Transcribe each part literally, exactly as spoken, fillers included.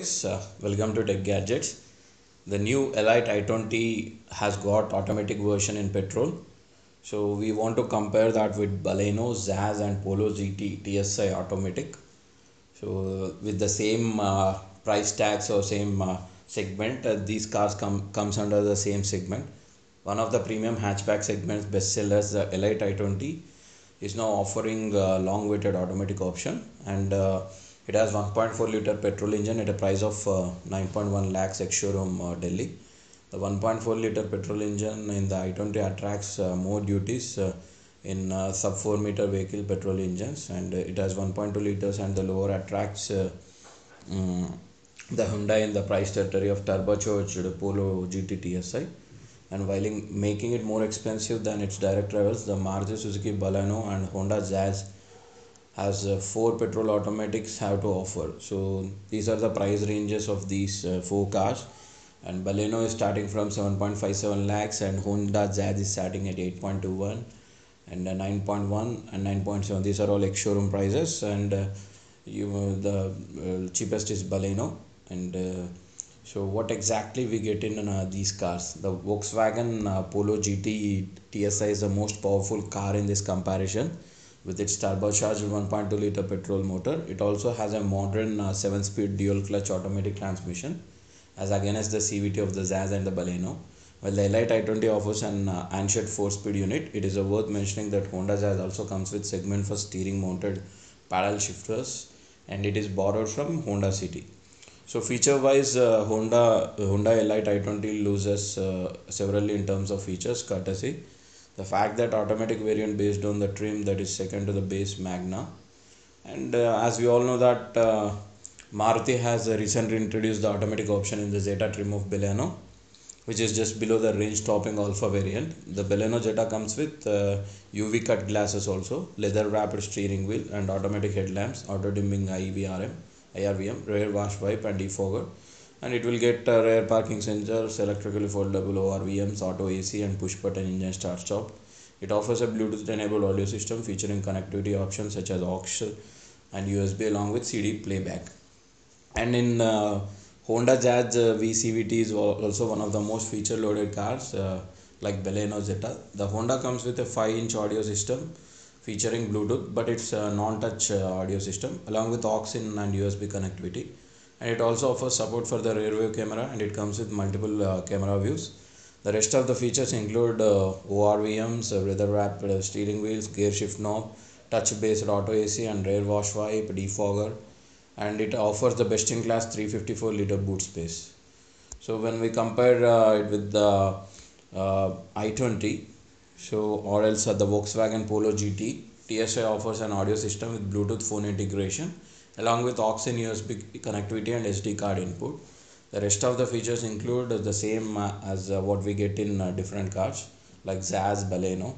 Uh, welcome to Tech Gadgets. The new Elite i twenty has got automatic version in petrol. So we want to compare that with Baleno, Zaz and Polo G T T S I automatic. So with the same uh, price tags or same uh, segment, uh, these cars come comes under the same segment. One of the premium hatchback segments bestsellers, the Elite i twenty, is now offering a long-awaited automatic option, and uh, it has one point four liter petrol engine at a price of uh, nine point one lakhs ex-showroom uh, Delhi. The one point four liter petrol engine in the i twenty attracts uh, more duties uh, in uh, sub four meter vehicle petrol engines, and uh, it has one point two liters, and the lower attracts uh, um, the Hyundai in the price territory of turbocharged Polo G T T S I. And while making it more expensive than its direct rivals, the Maruti Suzuki Baleno and Honda Jazz has uh, four petrol automatics have to offer. So these are the price ranges of these uh, four cars, and Baleno is starting from seven point five seven lakhs, and Honda Jazz is starting at eight point two one, and uh, nine point one and nine point seven. These are all ex-showroom prices, and uh, you uh, the uh, cheapest is Baleno. And uh, so what exactly we get in uh, these cars? The Volkswagen uh, Polo G T T S I is the most powerful car in this comparison. With its turbocharged one point two liter petrol motor, it also has a modern uh, seven speed dual clutch automatic transmission, as against the C V T of the Zaz and the Baleno. While the Elite i twenty offers an uh, ancient four speed unit, it is uh, worth mentioning that Honda Jazz also comes with segment for steering mounted paddle shifters, and it is borrowed from Honda City. So feature wise, uh, Honda Honda Elite i twenty loses uh, severally in terms of features, courtesy the fact that automatic variant based on the trim that is second to the base Magna. And uh, as we all know that uh, Maruti has uh, recently introduced the automatic option in the Zeta trim of Baleno, which is just below the range topping Alpha variant. The Baleno Zeta comes with uh, U V cut glasses also, leather wrapped steering wheel and automatic headlamps, auto dimming I V R M, I R V M, rear wash wipe and defogger. And it will get uh, rear parking sensors, electrically foldable O R V Ms, auto A C and push button engine start stop. It offers a Bluetooth enabled audio system featuring connectivity options such as aux and U S B along with C D playback. And in uh, Honda Jazz uh, V C V T is also one of the most feature loaded cars uh, like Baleno Zeta. The Honda comes with a five inch audio system featuring Bluetooth, but it's a non-touch uh, audio system along with aux in and U S B connectivity. And it also offers support for the rear view camera, and it comes with multiple uh, camera views. The rest of the features include uh, O R V Ms, uh, leather wrapped uh, steering wheels, gear shift knob, touch based auto A C and rear wash wipe, defogger, and it offers the best in class three hundred fifty-four liter boot space. So when we compare uh, it with the uh, i twenty, so or else uh, the Volkswagen Polo G T T S I offers an audio system with Bluetooth phone integration along with aux and U S B connectivity and S D card input. The rest of the features include the same uh, as uh, what we get in uh, different cars like Zaz, Baleno,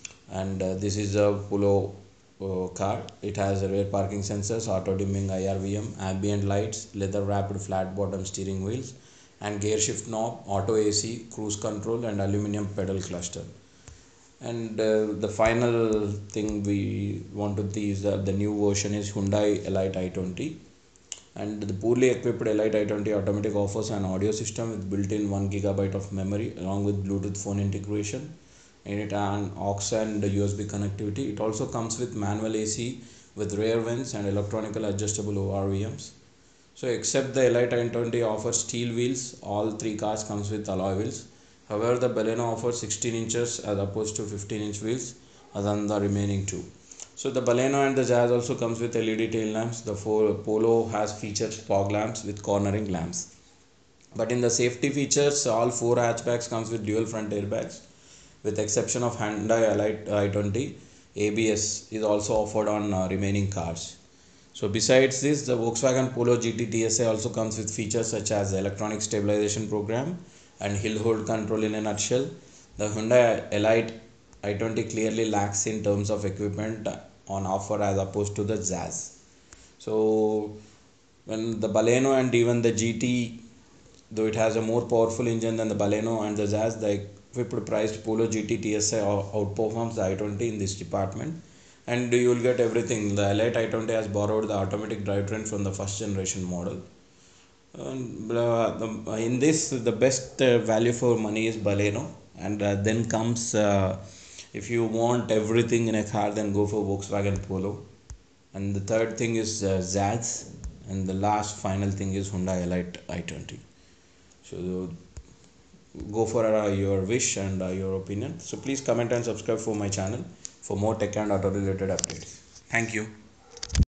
and uh, this is a Polo uh, car. It has rear parking sensors, auto dimming I R V M, ambient lights, leather wrapped flat bottom steering wheels, and gear shift knob, auto A C, cruise control, and aluminum pedal cluster. And uh, the final thing we want to see is that the new version is Hyundai Elite i twenty, and the poorly equipped Elite i twenty automatic offers an audio system with built-in one gigabyte of memory along with Bluetooth phone integration, and it and aux and U S B connectivity. It also comes with manual A C with rear vents and electronical adjustable O R V Ms. So except the Elite i twenty offers steel wheels, all three cars comes with alloy wheels. However, the Baleno offers sixteen inches as opposed to fifteen inch wheels than the remaining two. So the Baleno and the Jazz also comes with L E D tail lamps. The Polo has featured fog lamps with cornering lamps. But in the safety features, all four hatchbacks comes with dual front airbags. With exception of Hyundai Elite i twenty, A B S is also offered on uh, remaining cars. So besides this, the Volkswagen Polo G T T S I also comes with features such as the electronic stabilization program and hill hold control in a nutshell. The Hyundai Elite i twenty clearly lacks in terms of equipment on offer as opposed to the Jazz. So when the Baleno and even the G T, though it has a more powerful engine than the Baleno and the Jazz, the equipped priced Polo G T T S I outperforms the i twenty in this department. And you will get everything. The Elite i twenty has borrowed the automatic drivetrain from the first generation model. And, uh, the, in this, the best uh, value for money is Baleno, and uh, then comes uh, if you want everything in a car, then go for Volkswagen Polo. And the third thing is uh, Zaz, and the last final thing is Hyundai Elite i twenty. So go for uh, your wish and uh, your opinion. So please comment and subscribe for my channel for more tech and auto related updates. Thank you.